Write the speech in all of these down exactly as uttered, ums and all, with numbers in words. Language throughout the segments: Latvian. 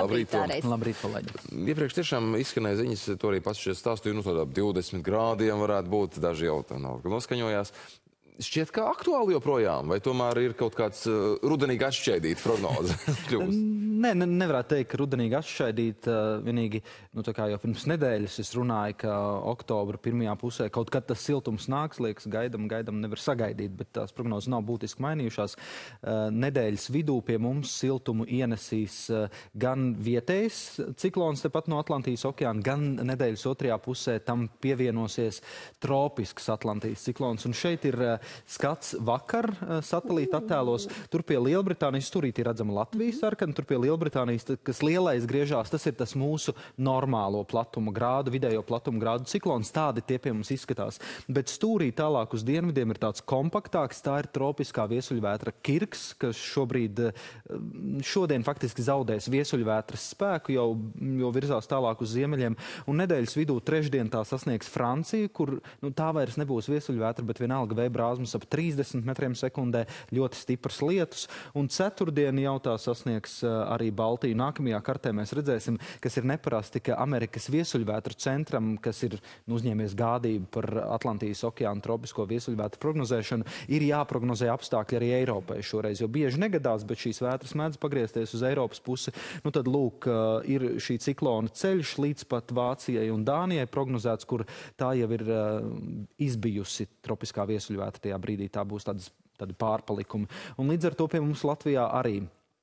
Labrīt, tāreiz. Labrīt, kolēģi. Iepriekš tiešām izskanēja ziņas, to arī pats šeit stāstīju, nu tādā divdesmit grādiem varētu būt, daži jau tā nav noskaņojās. Šķiet, ka aktuāli joprojām, vai tomēr ir kaut kāds uh, rudenīgi atšķaidīta prognoze? Nē, ne, nevarētu teikt, ka rudenīgi atšķaidīt. Uh, vienīgi, nu tā kā jau pirms nedēļas es runāju, ka oktobra pirmajā pusē kaut kad tas siltums nāks, liekas, gaidam, gaidam nevar sagaidīt, bet tās prognozes nav būtiski mainījušās. Uh, nedēļas vidū pie mums siltumu ienesīs uh, gan vietējs ciklons tepat no Atlantijas okeāna, gan nedēļas otrajā pusē tam pievienosies tropisks Atlantijas ciklons. Un šeit ir uh, skats vakar satelīta attēlos. Tur pie Lielbritānijas, turīt ir redzama Latvijas sarkana, tur pie Lielbritānijas, kas lielais griežās, tas ir tas mūsu normālo platuma grādu, vidējo platuma grādu ciklons. Tādi tie pie mums izskatās. Bet stūrī tālāk uz dienvidiem ir tāds kompaktāks, tā ir tropiskā viesuļvētra Kirks, kas šobrīd, šodien faktiski zaudēs viesuļvētras spēku, jau, jau virzās tālāk uz ziemeļiem. Un nedēļas vidū trešdien tā sasniegs Franciju, kur nu, tā vairs nebūs viesuļvētra, bet vienalga vēja ap trīsdesmit metriem sekundē, ļoti stiprs lietus, un ceturtdien jau tā sasniegs arī Baltiju. Nākamajā kartē mēs redzēsim, kas ir neparasti, ka Amerikas viesuļvētru centram, kas ir nu, uzņēmies gādību par Atlantijas okeāna tropisko viesuļvētru prognozēšanu, ir jāprognozē apstākļi arī Eiropai šoreiz, jo bieži negadās, bet šīs vētras mēdz pagriezties uz Eiropas pusi. Nu tad, lūk, ir šī ciklona ceļš līdz pat Vācijai un Dānijai prognozēts, kur tā jau ir izbijusi tropiskā viesuļvētra. Tajā brīdī tā būs tādas, tādi pārpalikumi. Un līdz ar to pie mums Latvijā arī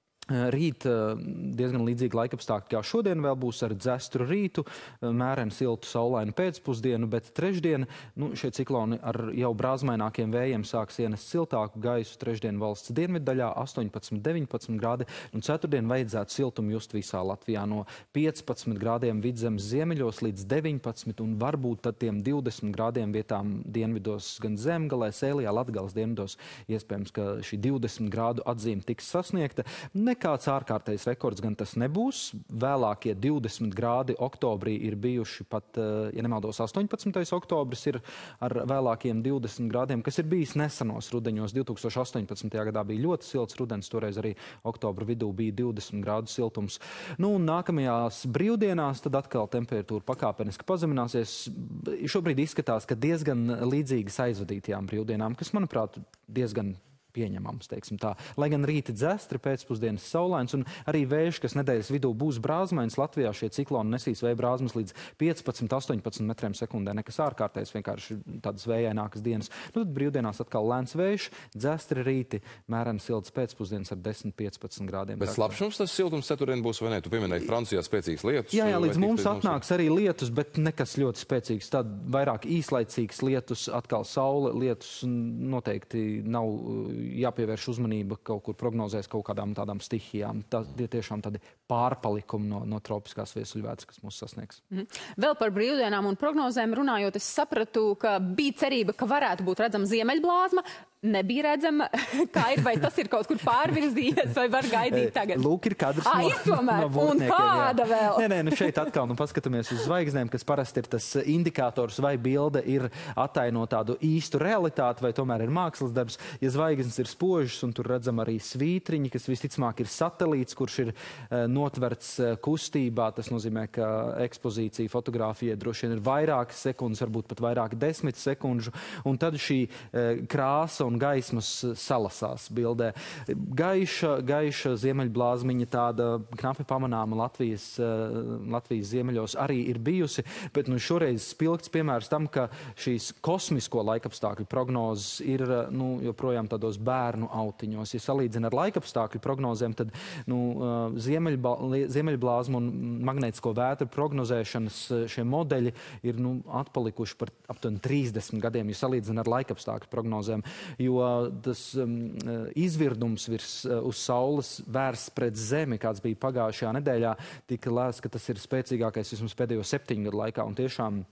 rīt diezgan līdzīgi laikapstākļi, kā šodien vēl būs ar dzestru rītu, mēreni siltu saulainu pēcpusdienu, bet trešdien nu, šie cikloni ar jau brāzmainākiem vējiem sāks ienest siltāku gaisu trešdien valsts dienviddaļā astoņpadsmit deviņpadsmit grādi, un ceturtdien vajadzētu siltumu just visā Latvijā no piecpadsmit grādiem vidzemes ziemeļos līdz deviņpadsmit un varbūt tad tiem divdesmit grādiem vietām dienvidos gan Zemgalē, Sēlijā, Latgales dienvidos. Iespējams, ka šī divdesmit grādu atzīme tiks sasniegta. Nekāds ārkārtējs rekords gan tas nebūs. Vēlākie divdesmit grādi oktobrī ir bijuši pat, ja nemaldos, astoņpadsmitais oktobris ir ar vēlākiem divdesmit grādiem, kas ir bijis nesenos rudeņos. divi tūkstoši astoņpadsmitajā gadā bija ļoti silts rudens, toreiz arī oktobra vidū bija divdesmit grādu siltums. Nu, un nākamajās brīvdienās tad atkal temperatūra pakāpeniski pazemināsies. Šobrīd izskatās, ka diezgan līdzīgas aizvadītajām brīvdienām, kas, manuprāt, diezgan pieņemams, teiksim tā. Lai gan rīti dzestri, pēcpusdienas saulains un arī vējš, kas nedēļas vidū būs brāzmains, Latvijā šie cikloni nesīs vēja brāzmas līdz piecpadsmit astoņpadsmit metriem sekundē. Nekas ārkārtējs, vienkārši tādas vējainākas dienas. Nu, tad brīvdienās atkal lēns vējš, dzestri rīti, mēreni silts pēcpusdienas ar desmit piecpadsmit grādiem. Bet slapšums tas siltums ceturtdien būs, vai ne? Tu pieminēji Francijā spēcīgs lietus. Jā, jā, līdz mums atnāks arī lietus, bet nekas ļoti spēcīgs. Tad vairāk īslaicīgs lietus, atkal saule, lietus noteikti nav jāpievērš uzmanība kaut kur prognozēs kaut kādām tādām stihijām. Tas ir tiešām tādi pārpalikumi no, no tropiskās viesuļvētras, kas mūs sasniegs. Mm. Vēl par brīvdienām un prognozēm runājot, es sapratu, ka bija cerība, ka varētu būt redzama ziemeļblāzma. Nebija redzama, kā ir, vai tas ir kaut kur pārvirzījies, vai var gaidīt tagad? Lūk, ir kadrs à, no, iztomēr, no un kāda vēl? Nē, nē, nu šeit atkal, nu paskatāmies uz zvaigznēm, kas parasti ir tas indikators, vai bilde ir ataino tādu īstu realitāti, vai tomēr ir mākslas darbs. Ja zvaigznes ir spožas, un tur redzam arī svītriņi, kas visticamāk ir satelīts, kurš ir uh, notverts uh, kustībā, tas nozīmē, ka ekspozīcija fotogrāfija droši vien ir vairākas sekundes, varbūt pat vairāk desmit sekundžu, un tad šī uh, krāsa un gaismas salasās bildē. Gaiša, gaiša ziemeļblāzmiņa tāda knapi pamanāma Latvijas, Latvijas ziemeļos arī ir bijusi, bet nu šoreiz spilgts piemērs tam, ka šīs kosmisko laikapstākļu prognozes ir nu, joprojām tādos bērnu autiņos. Ja salīdzina ar laikapstākļu prognozēm, tad nu, ziemeļblāzmu un magnētisko vētru prognozēšanas šie modeļi ir nu, atpalikuši par aptuveni trīsdesmit gadiem, ja salīdzina ar laikapstākļu prognozēm. Jo tas um, izvirdums virs uh, uz saules vērsts pret zemi, kāds bija pagājušajā nedēļā, tika lēsts, ka tas ir spēcīgākais vismaz pēdējo septiņu gadu laikā, un tiešām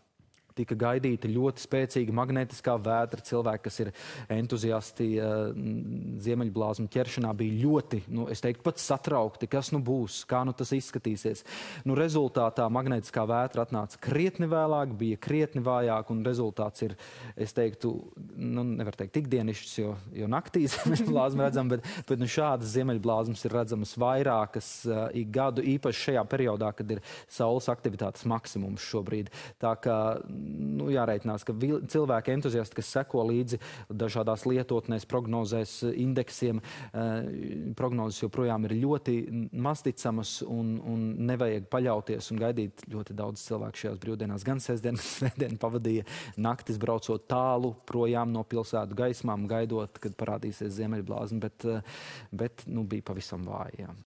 tika gaidīta ļoti spēcīga magnētiskā vētra. Cilvēki, kas ir entuziasti uh, ziemeļblāzmu ķeršanā, bija ļoti, nu, es teiktu, pat satraukti, kas nu būs, kā nu tas izskatīsies. Nu, rezultātā magnētiskā vētra atnāca krietni vēlāk, bija krietni vājāk, un rezultāts ir, es teiktu, nu, nevar teikt ikdienišķs, jo, jo naktī ziemeļblāzmu redzam, bet, bet nu, šādas ziemeļblāzmas ir redzamas vairākas uh, ik gadu, īpaši šajā periodā, kad ir saules aktivitātes maksimums šobrīd. Tā kā nu, jāreitinās, ka vil, cilvēki entuziasti, kas seko līdzi dažādās lietotnēs, prognozēs, indeksiem, uh, prognozes joprojām ir ļoti mazticamas un, un nevajag paļauties un gaidīt. Ļoti daudz cilvēku šajās brīvdienās gan sestdien, gan svētdien pavadīja naktis braucot tālu projām no pilsētu gaismām, gaidot, kad parādīsies ziemeļblāzma, bet, bet nu, bija pavisam vāji. Jā.